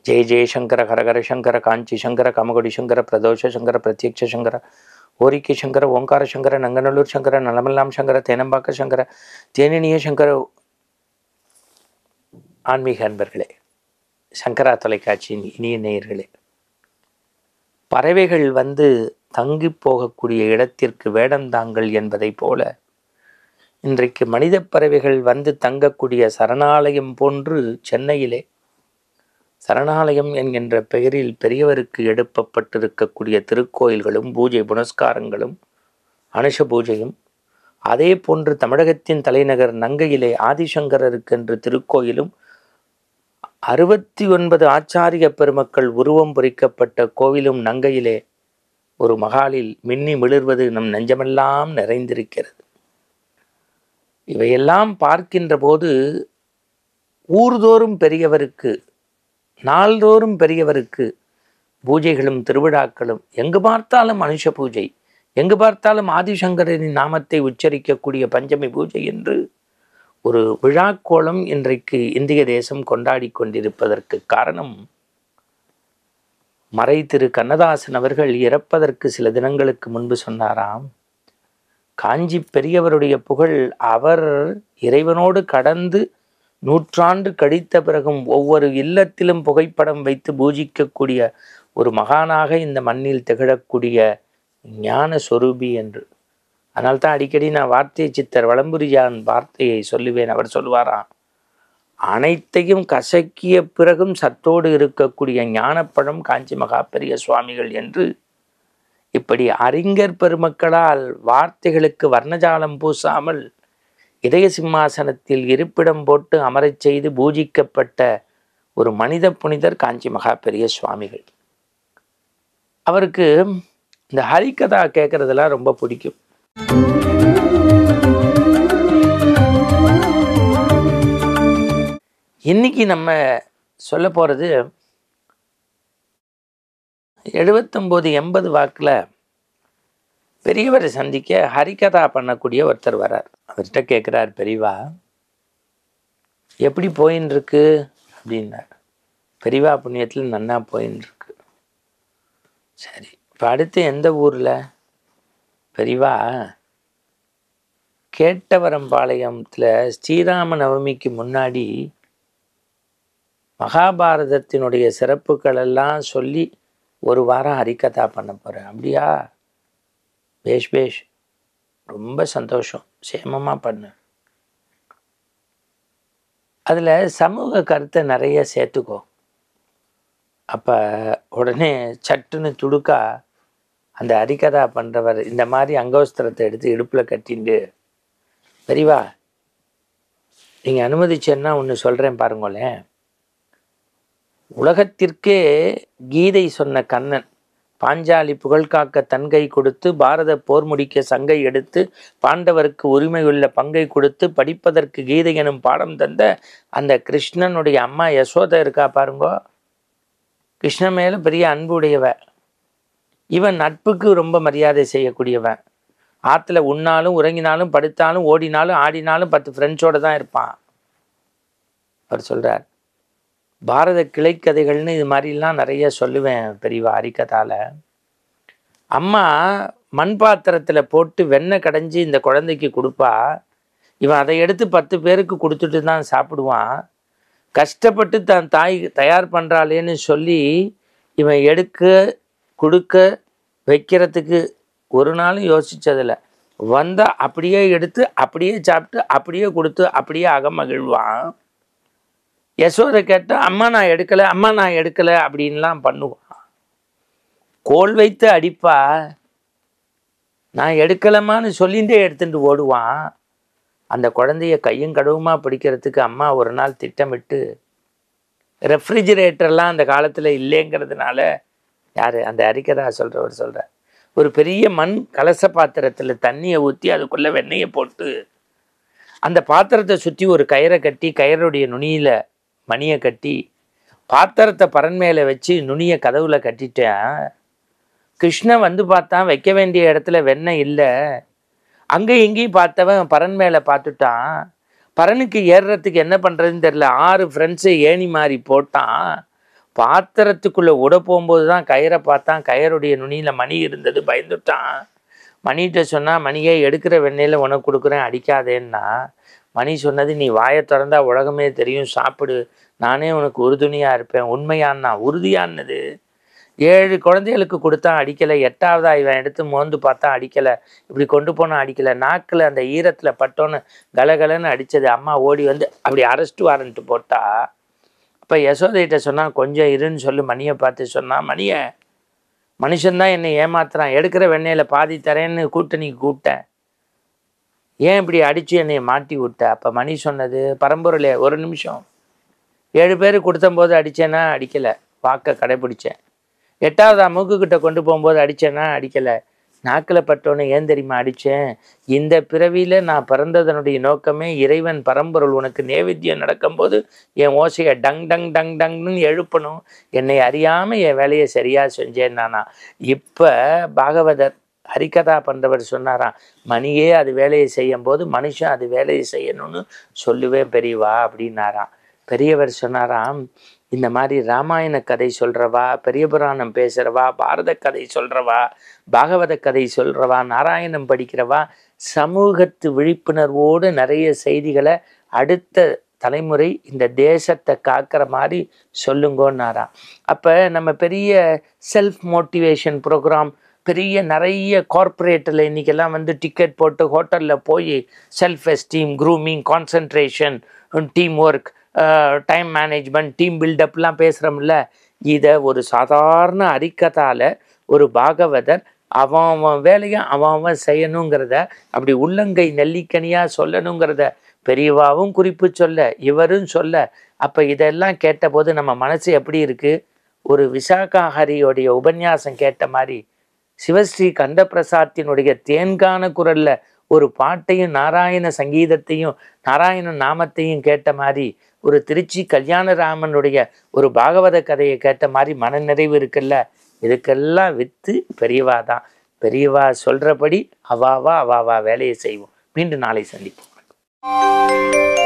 ஜெய ஜெயசங்கர ஹரஹர சங்கர காஞ்சி சங்கர காமகோடி சங்கர பிரதோஷ சங்கர பிரத்யக்ஷ சங்கர ஓரிக்கை சங்கர ஓங்கார சங்கர நங்கநல்லூர் சங்கர நலமெல்லாம் சங்கர தேனம்பாக்க சங்கர தேனினிய சங்கர. ஆன்மீக அன்பர்களே, சங்கரா தொலைக்காட்சியின் இனிய நேயர்களே, பறவைகள் தங்கி போகக்கூடிய இடத்திற்கு வேடந்தாங்கள் என்பதை போல இன்றைக்கு மனித பறவைகள் தங்கக்கூடிய சரணாலயம் போன்று சென்னையிலே சரணாலயம் என்கின்ற பெயரில் பெரியவருக்கு எழுப்பப்பட்டிருக்கக்கூடிய திருக்கோயில்களும் பூஜை புனஸ்காரங்களும் அனுஷ பூஜையும், அதே போன்று தமிழகத்தின் தலைநகர் நங்கையிலே ஆதிசங்கரருக்கென்று திருக்கோயிலும் 69 ஆச்சாரிய பெருமக்கள் உருவம் பொறிக்கப்பட்ட கோவிலும் நங்கையிலே ஒரு மகாலில் மின்னி மிளிர்வது நம் நெஞ்சமெல்லாம் நிறைந்திருக்கிறது. இவையெல்லாம் பார்க்கின்ற போது ஊர்தோறும் பெரியவருக்கு, நாள்தோறும் பெரியவருக்கு பூஜைகளும் திருவிழாக்களும், எங்கு பார்த்தாலும் அனுஷ பூஜை, எங்கு பார்த்தாலும் ஆதிசங்கரின் நாமத்தை உச்சரிக்கக்கூடிய பஞ்சமி பூஜை என்று ஒரு விழாக்கோலம் இன்றைக்கு இந்திய தேசம் கொண்டாடி கொண்டிருப்பதற்கு காரணம், மறை திரு கண்ணதாசன் அவர்கள் இறப்பதற்கு சில தினங்களுக்கு முன்பு சொன்னாராம், காஞ்சி பெரியவருடைய புகழ் அவர் இறைவனோடு கடந்து 100 ஆண்டு கழித்த பிறகும் ஒவ்வொரு இல்லத்திலும் புகைப்படம் வைத்து பூஜிக்கக்கூடிய ஒரு மகானாக இந்த மண்ணில் திகழக்கூடிய ஞான சொரூபி என்று. அதனால்தான் அடிக்கடி நான் வார்த்தை சித்தர் வளம்புரியான் வார்த்தையை சொல்லுவேன். அவர் சொல்வாராம், அனைத்தையும் கசக்கிய பிறகும் சத்தோடு இருக்கக்கூடிய ஞானப்பழம் காஞ்சி மகா பெரிய சுவாமிகள் என்று. இப்படி அறிஞர் பெருமக்களால் வார்த்தைகளுக்கு வர்ணஜாலம் பூசாமல் இதய சிம்மாசனத்தில் இருப்பிடம் போட்டு அமரச் செய்து பூஜிக்கப்பட்ட ஒரு மனித புனிதர் காஞ்சி மகா பெரிய சுவாமிகள். அவருக்கு இந்த ஹரிகதா கேட்கறதெல்லாம் ரொம்ப பிடிக்கும். இன்னைக்கு நம்ம சொல்ல போறது 79-80 வாக்கில் பெரியவரை சந்திக்க ஹரிகதா பண்ணக்கூடிய ஒருத்தர் வரார். அவர்கிட்ட கேட்குறார், பெரியவா எப்படி போயின்னு இருக்கு அப்படின்னார். பெரியவா புண்ணியத்தில் நன்னா போயின்னு இருக்கு. சரி, இப்போ அடுத்து எந்த ஊரில்? பெரியவா கேட்டவரம்பாளையத்தில் ஸ்ரீராம நவமிக்கு முன்னாடி மகாபாரதத்தினுடைய சிறப்புகளெல்லாம் சொல்லி ஒரு வாரம் ஹரிகதா பண்ண போகிறேன். அப்படியா? பேஷ் பேஷ், ரொம்ப சந்தோஷம், சேமமாக பண்ணு. அதில் சமூக கருத்தை நிறைய சேர்த்துக்கோ. அப்போ உடனே சட்டுன்னு துடுக்கா அந்த ஹரிகதா பண்ணுறவர் இந்த மாதிரி அங்கவஸ்திரத்தை எடுத்து இடுப்பில் கட்டிண்டு, பெரியவா நீங்கள் அனுமதிச்சேன்னா ஒன்று சொல்கிறேன் பாருங்களேன். உலகத்திற்கே கீதை சொன்ன கண்ணன் பாஞ்சாலி புகழ்காக்க தன்கை கொடுத்து பாரத போர் முடிக்க சங்கை எடுத்து பாண்டவருக்கு உரிமையுள்ள பங்கை கொடுத்து படிப்பதற்கு கீதை எனும் பாடம் தந்த அந்த கிருஷ்ணனுடைய அம்மா யசோதை இருக்கா பாருங்கோ. கிருஷ்ணன் மேலே பெரிய அன்பு உடையவ. இவன் நட்புக்கு ரொம்ப மரியாதை செய்யக்கூடியவன். ஆற்றுல உண்ணாலும் உறங்கினாலும் படுத்தாலும் ஓடினாலும் ஆடினாலும் 10 ஃப்ரெண்ட்ஸோடு தான் இருப்பான். அவர் சொல்கிறார், பாரத கிளைக்கதைகள்னு இது மாதிரிலாம் நிறைய சொல்லுவேன் பெரியவா ஹரிகதால. அம்மா மண் பாத்திரத்தில் போட்டு வெண்ணெய் கடைஞ்சி இந்த குழந்தைக்கு கொடுப்பா. இவன் அதை எடுத்து 10 பேருக்கு கொடுத்துட்டு தான் சாப்பிடுவான். கஷ்டப்பட்டு தான் தாய் தயார் பண்ணுறாளேன்னு சொல்லி இவன் எடுக்க கொடுக்க வைக்கிறதுக்கு ஒரு நாளும் யோசித்ததில்லை. வந்தால் அப்படியே எடுத்து அப்படியே சாப்பிட்டு அப்படியே கொடுத்து அப்படியே அகமகிழ்வான். யசோதை கேட்டால் அம்மா நான் எடுக்கலை, அம்மா நான் எடுக்கலை அப்படின்லாம் பண்ணுவான். கோல் வைத்து அடிப்பா, நான் எடுக்கலம்மான்னு சொல்லிகிட்டே எடுத்துட்டு ஓடுவான். அந்த குழந்தைய கையும் கடவுமா பிடிக்கிறதுக்கு அம்மா ஒரு நாள் திட்டமிட்டு, ரெஃப்ரிஜிரேட்டர்லாம் அந்த காலத்தில் இல்லைங்கிறதுனால, யார் அந்த ஹரிகதா சொல்கிறவர் சொல்கிறார், ஒரு பெரிய மண் கலச பாத்திரத்தில் தண்ணியை ஊற்றி அதுக்குள்ளே வெண்ணெயை போட்டு அந்த பாத்திரத்தை சுற்றி ஒரு கயிறை கட்டி கயிறுடைய நுனியில் மணியை கட்டி பாத்திரத்தை பரன் மேலே வச்சு நுனியை கதவுல கட்டிட்டேன். கிருஷ்ணன் பார்த்தான், வைக்க வேண்டிய இடத்துல வெண்ணெய் இல்லை. அங்கே இங்கேயும் பார்த்தவன் பரன் மேலே பார்த்துட்டான். பரனுக்கு ஏறுறதுக்கு என்ன பண்ணுறதுன்னு தெரில. 6 ஃப்ரெண்ட்ஸு ஏணி மாறி போட்டான். பாத்திரத்துக்குள்ளே உட போகும்போது தான் கயிறை பார்த்தான். கயருடைய நுனியில் மணி இருந்தது. பயந்துட்டான். மணிகிட்ட சொன்னால், மணியே எடுக்கிற வெண்ணெயில் உனக்கு கொடுக்குறேன், அடிக்காதேன்னா. மணி சொன்னது, நீ வாயை திறந்தா உலகமே தெரியும், சாப்பிடு, நானே உனக்கு உறுதுணையாக இருப்பேன். உண்மையான்னா? உறுதியானது. 7 குழந்தைகளுக்கு கொடுத்தான், அடிக்கலை. 8ஆவதா இவன் எடுத்து மோந்து பார்த்தா அடிக்கலை. இப்படி கொண்டு போனால் அடிக்கலை. நாக்கில் அந்த ஈரத்தில் பட்டோன்னு கலகலன்னு அடித்தது. அம்மா ஓடி வந்து அப்படி அரெஸ்ட் வாரண்ட்டு போட்டா. அப்போ யசோதைகிட்ட சொன்னால், கொஞ்சம் இருன்னு சொல்லி மணியை பார்த்து சொன்னான், மணியை மனுஷன்தான் என்னை ஏமாத்துறான், எடுக்கிற வெண்ணெயில் பாதி தரேன்னு கூட்டணிக்கு கூப்பிட்டேன், ஏன் இப்படி அடித்து என்னை மாட்டி விட்ட? அப்போ மணி சொன்னது, பரம்பொருளே ஒரு நிமிஷம், 7 பேர் கொடுத்தம்போது அடித்தேன்னா அடிக்கலை, வாக்கை கடைப்பிடிச்சேன். 8ஆவது மூக்குக்கிட்ட கொண்டு போகும்போது அடித்தேன்னா அடிக்கலை, நாக்கில் பட்டோன்னு ஏன் தெரியுமா அடித்தேன்? இந்த பிறவியில் நான் பிறந்ததனுடைய நோக்கமே இறைவன் பரம்பொருள் உனக்கு நேவேத்தியம் நடக்கும்போது என் ஓசையை டங் டங் டங் டங்னு எழுப்பணும், என்னை அறியாமல் என் வேலையை சரியாக செஞ்சேன் நானா. இப்போ பாகவதர் ஹரிகதா பண்ணுறவர் சொன்னாராம், மணியே அது வேலையை செய்யும் போது மனுஷன் அது வேலையை செய்யணும்னு சொல்லுவேன் பெரியவா அப்படின்னாராம். பெரியவர் சொன்னாராம், இந்த மாதிரி ராமாயண கதை சொல்கிறவா, பெரிய புராணம் பேசுகிறவா, பாரத கதை சொல்கிறவா, பாகவத கதை சொல்கிறவா, நாராயணம் படிக்கிறவா, சமூகத்து விழிப்புணர்வோடு நிறைய செய்திகளை அடுத்த தலைமுறை இந்த தேசத்தை காக்கிற மாதிரி சொல்லுங்கன்னாராம். அப்போ நம்ம பெரிய செல்ஃப் மோட்டிவேஷன் ப்ரோக்ராம், பெரிய நிறைய கார்ப்பரேட்டில் இன்றைக்கெல்லாம் வந்து டிக்கெட் போட்டு ஹோட்டலில் போய் self esteem, grooming, concentration, team work, time management, team பில்டப்லாம் பேசுகிறோம்ல, இதை ஒரு சாதாரண அரிக்கதால் ஒரு பாகவதர் அவன் வேலையை அவன் செய்யணுங்கிறத அப்படி உள்ளங்கை நெல்லிக்கனியாக சொல்லணுங்கிறத பெரியவாவும் குறிப்பு சொல்ல, இவரும் சொல்ல. அப்போ இதெல்லாம் கேட்டபோது நம்ம மனசு எப்படி இருக்குது? ஒரு விசாகாஹரியோடைய உபன்யாசம் கேட்ட மாதிரி, சிவஸ்ரீ கந்தபிரசாத்தினுடைய தேன்கான குரலில் ஒரு பாட்டையும் நாராயண சங்கீதத்தையும் நாராயண நாமத்தையும் கேட்ட மாதிரி, ஒரு திருச்சி கல்யாணராமனுடைய ஒரு பாகவத கதையை கேட்ட மாதிரி மனநிறைவு இருக்குல்ல. இதுக்கெல்லாம் வித்து பெரியவா தான். பெரியவா சொல்கிறபடி அவாவா வேலையை செய்வோம். மீண்டும் நாளை சந்திப்போம்.